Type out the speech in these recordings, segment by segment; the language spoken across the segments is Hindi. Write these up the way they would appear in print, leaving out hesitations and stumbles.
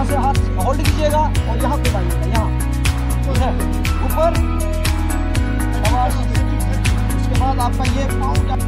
से हाथ होल्ड कीजिएगा और यहाँ पे लाइएगा, यहाँ ठीक है, ऊपर। उसके बाद आपका ये पाँव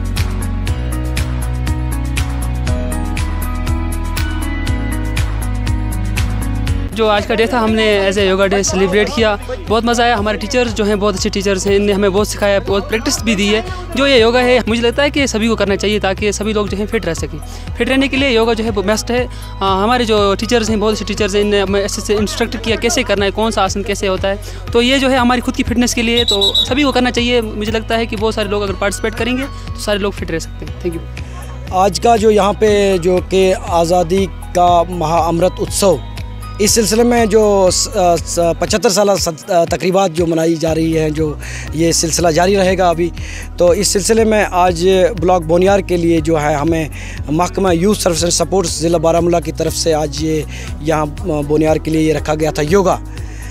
जो आज का डे था हमने as a yoga day celebrate किया। बहुत मज़ा आया। हमारे टीचर्स जो हैं बहुत अच्छे टीचर्स हैं, इनने हमें बहुत सिखाया, बहुत प्रैक्टिस भी दी है। जो ये योगा है मुझे लगता है कि सभी को करना चाहिए ताकि सभी लोग जो है फिट रह सकें। फिट रहने के लिए योगा जो है वो बेस्ट है। हमारे जो टीचर्स हैं बहुत अच्छे टीचर्स हैं, इनने हमें ऐसे इंस्ट्रक्ट किया कैसे करना है, कौन सा आसन कैसे होता है। तो ये जो है हमारी खुद की फिटनेस के लिए तो सभी को करना चाहिए। मुझे लगता है कि बहुत सारे लोग अगर पार्टिसिपेट करेंगे तो सारे लोग फिट रह सकते हैं। Thank you. आज का जो यहाँ पे जो कि आज़ादी का महाअमृत उत्सव, इस सिलसिले में जो 75 साल तकरीबात जो मनाई जा रही हैं, जो ये सिलसिला जारी रहेगा अभी। तो इस सिलसिले में आज ब्लॉक बोनियार के लिए जो है हमें महकमा यूथ सर्विस एंड सपोर्ट्स ज़िला बारामूला की तरफ से आज ये यहाँ बोनियार के लिए ये रखा गया था योगा।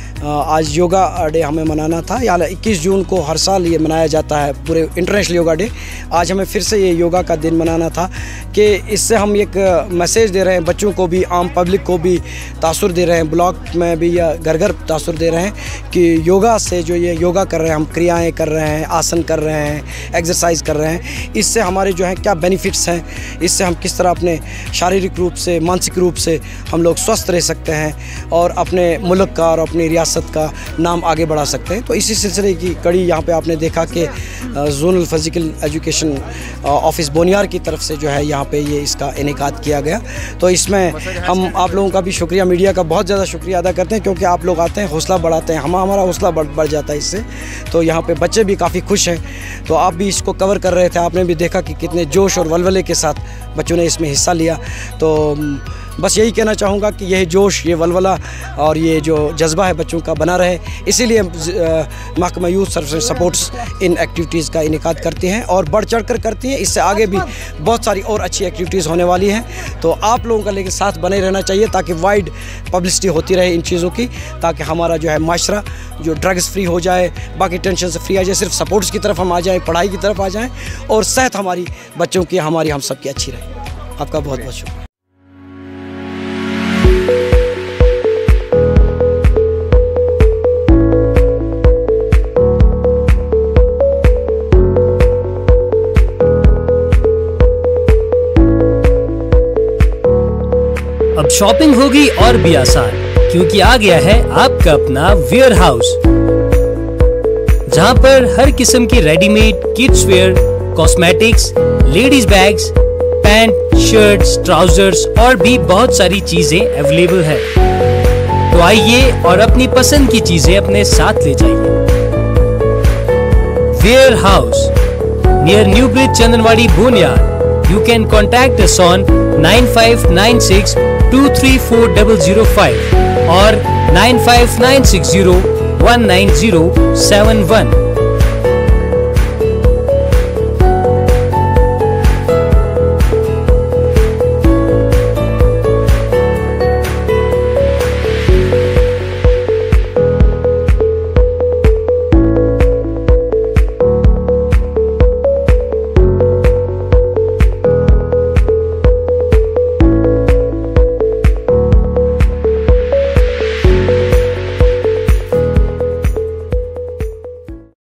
आज योगा डे हमें मनाना था। यहाँ 21 जून को हर साल ये मनाया जाता है पूरे इंटरनेशनल योगा डे। आज हमें फिर से ये योगा का दिन मनाना था कि इससे हम एक मैसेज दे रहे हैं बच्चों को भी, आम पब्लिक को भी तासुर दे रहे हैं, ब्लॉक में भी या घर घर तासुर दे रहे हैं कि योगा से जो ये योगा कर रहे हैं, हम क्रियाएँ कर रहे हैं, आसन कर रहे हैं, एक्सरसाइज कर रहे हैं, इससे हमारे जो है क्या बेनिफिट्स हैं, इससे हम किस तरह अपने शारीरिक रूप से, मानसिक रूप से हम लोग स्वस्थ रह सकते हैं और अपने मुल्क का और अपनी रियासत का नाम आगे बढ़ा सकते हैं। तो इसी सिलसिले की कड़ी यहाँ पे आपने देखा कि zonal physical education office Boniyar की तरफ से जो है यहाँ पे ये इसका इनेकाद किया गया। तो इसमें हम आप लोगों का भी शुक्रिया, मीडिया का बहुत ज़्यादा शुक्रिया अदा करते हैं क्योंकि आप लोग आते हैं, हौसला बढ़ाते हैं, हमारा हौसला बढ़ जाता है इससे। तो यहाँ पे बच्चे भी काफ़ी खुश हैं। तो आप भी इसको कवर कर रहे थे, आपने भी देखा कि कितने जोश और वलवले के साथ बच्चों ने इसमें हिस्सा लिया। तो बस यही कहना चाहूँगा कि यह जोश, ये वलवला और ये जो जज्बा है बच्चों का बना रहे, इसीलिए महकमा यूथ सर्विस सपोर्ट्स इन एक्टिविटीज़ का इनेकाद करती हैं और बढ़ चढ़ कर करती हैं। इससे आगे भी बहुत सारी और अच्छी एक्टिविटीज़ होने वाली हैं। तो आप लोगों का लेकिन साथ बने रहना चाहिए ताकि वाइड पब्लिसिटी होती रहे इन चीज़ों की, ताकि हमारा जो है माशरा जो ड्रग्स फ्री हो जाए, बाकी टेंशन से फ्री आ जाए, सिर्फ सपोर्ट्स की तरफ हम आ जाएँ, पढ़ाई की तरफ आ जाएँ और सेहत हमारी बच्चों की, हमारी, हम सब की अच्छी रहे। आपका बहुत बहुत शुक्रिया। अब शॉपिंग होगी और भी आसान, क्योंकि आ गया है आपका अपना वेयर हाउस, जहां पर हर किस्म की readymade kids wear, cosmetics, ladies bags, pant, shirts, trousers और भी बहुत सारी चीजें अवेलेबल है। तो आइए और अपनी पसंद की चीजें अपने साथ ले जाइए। Warehouse near new bridge, Chandanwari, Boniyar. You can contact us on 9596 234005 or 95960 19071.